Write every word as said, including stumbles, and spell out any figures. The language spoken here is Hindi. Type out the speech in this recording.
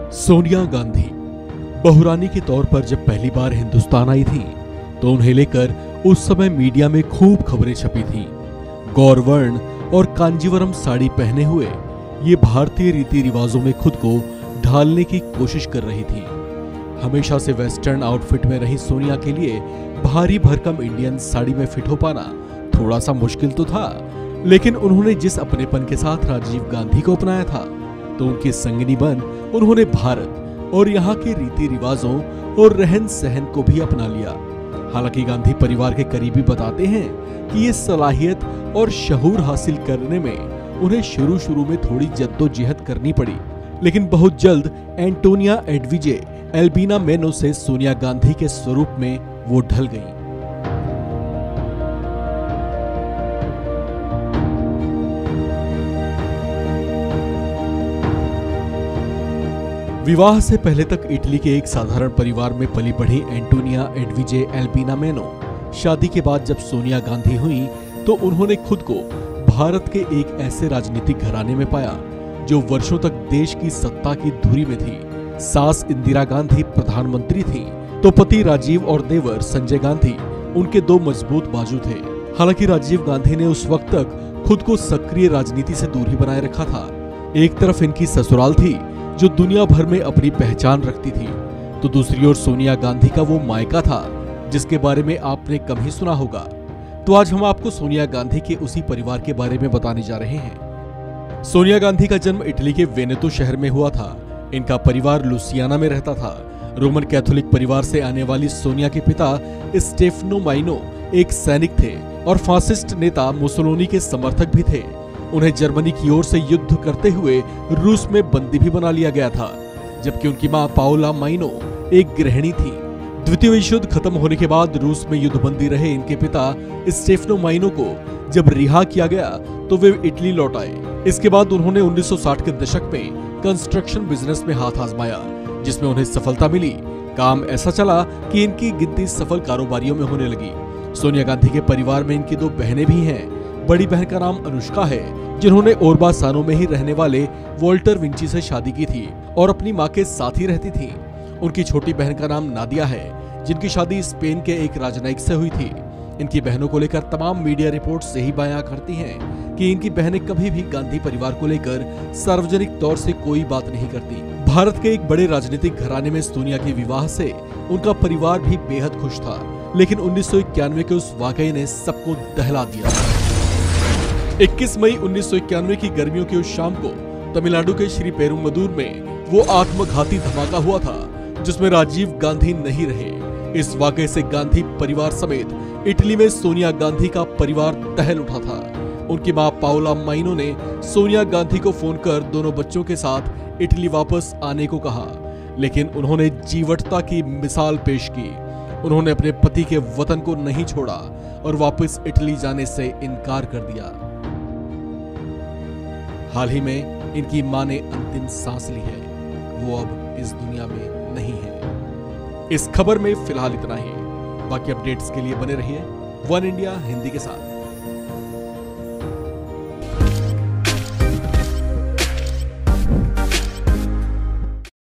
सोनिया गांधी बहुरानी के तौर पर जब पहली बार हिंदुस्तान आई थी तो उन्हें लेकर उस समय मीडिया में खूब खबरें छपी थीं। गौरवर्ण और कांजीवरम साड़ी पहने हुए ये भारतीय रीति रिवाजों में खुद को ढालने की कोशिश कर रही थी। हमेशा से वेस्टर्न आउटफिट में रही सोनिया के लिए भारी भरकम इंडियन साड़ी में फिट हो पाना थोड़ा सा मुश्किल तो था, लेकिन उन्होंने जिस अपनेपन के साथ राजीव गांधी को अपनाया था तो उनके संगनी बन उन्होंने भारत और यहाँ के रीति रिवाजों और रहन सहन को भी अपना लिया। हालांकि गांधी परिवार के करीबी बताते हैं कि ये सलाहियत और शहूर हासिल करने में उन्हें शुरू शुरू में थोड़ी जद्दोजहद करनी पड़ी, लेकिन बहुत जल्द एंटोनिया एडविजे एल्बिना मेनो से सोनिया गांधी के स्वरूप में वो ढल गईं। विवाह से पहले तक इटली के एक साधारण परिवार में पली बढ़ी एंटोनिया एडविजे एल्बिना मेनो शादी के बाद जब सोनिया गांधी हुई तो उन्होंने खुद को भारत के एक ऐसे राजनीतिक घराने में पाया जो वर्षों तक देश की सत्ता की धुरी में थी। सास इंदिरा गांधी प्रधानमंत्री थी तो पति राजीव और देवर संजय गांधी उनके दो मजबूत बाजू थे। हालांकि राजीव गांधी ने उस वक्त तक खुद को सक्रिय राजनीति से दूर ही बनाए रखा था। एक तरफ इनकी ससुराल थी जो दुनिया भर में अपनी पहचान रखती थी, तो दूसरी ओर सोनिया गांधी का वो मायका था जिसके बारे में आपने कम ही सुना होगा। तो आज हम आपको सोनिया गांधी के उसी परिवार के बारे में बताने जा रहे हैं। सोनिया गांधी का जन्म इटली के वेनेतो शहर में हुआ था। इनका परिवार लुसियाना में रहता था। रोमन कैथोलिक परिवार से आने वाली सोनिया के पिता स्टेफनो माइनो एक सैनिक थे और फासिस्ट नेता मुसोलिनी के समर्थक भी थे। उन्हें जर्मनी की ओर से युद्ध करते हुए रूस में बंदी भी बना लिया गया था, जबकि उनकी मां पाओला माइनो एक गृहिणी थी। द्वितीय विश्व युद्ध खत्म होने के बाद रूस में युद्धबंदी रहे इनके पिता स्टेफनो माइनो को जब रिहा किया गया तो वे इटली लौट आए। इसके बाद उन्होंने उन्नीस सौ साठ के दशक में कंस्ट्रक्शन बिजनेस में हाथ आजमाया, जिसमें उन्हें सफलता मिली। काम ऐसा चला कि इनकी गिनती सफल कारोबारियों में होने लगी। सोनिया गांधी के परिवार में इनकी दो बहनें भी हैं। बड़ी बहन का नाम अनुष्का है, जिन्होंने ओरबासानो में ही रहने वाले वॉल्टर विंची से शादी की थी और अपनी मां के साथ ही रहती थी। उनकी छोटी बहन का नाम नादिया है, जिनकी शादी स्पेन के एक राजनयिक से हुई थी। इनकी बहनों को लेकर तमाम मीडिया रिपोर्ट्स यही बयां करती हैं कि इनकी बहनें कभी भी गांधी परिवार को लेकर सार्वजनिक तौर से कोई बात नहीं करती। भारत के एक बड़े राजनीतिक घराने में सोनिया के विवाह से उनका परिवार भी बेहद खुश था, लेकिन उन्नीस सौ इक्यानवे के उस वाकये ने सबको दहला दिया। इक्कीस मई उन्नीस सौ इक्यानवे की गर्मियों की उस शाम को तमिलनाडु के श्री पेरुम्बदूर में वो आत्मघाती धमाका हुआ था जिसमें राजीव गांधी नहीं रहे। इस वाकये से गांधी परिवार समेत इटली में सोनिया गांधी का परिवार दहल उठा था। उनकी मां पाओला माइनो ने सोनिया गांधी को फोन कर दोनों बच्चों के साथ इटली वापस आने को कहा, लेकिन उन्होंने जीवटता की मिसाल पेश की। उन्होंने अपने पति के वतन को नहीं छोड़ा और वापस इटली जाने से इनकार कर दिया। हाल ही में इनकी मां ने अंतिम सांस ली है। वो अब इस दुनिया में नहीं है। इस खबर में फिलहाल इतना ही। बाकी अपडेट्स के लिए बने रहिए वन इंडिया हिंदी के साथ।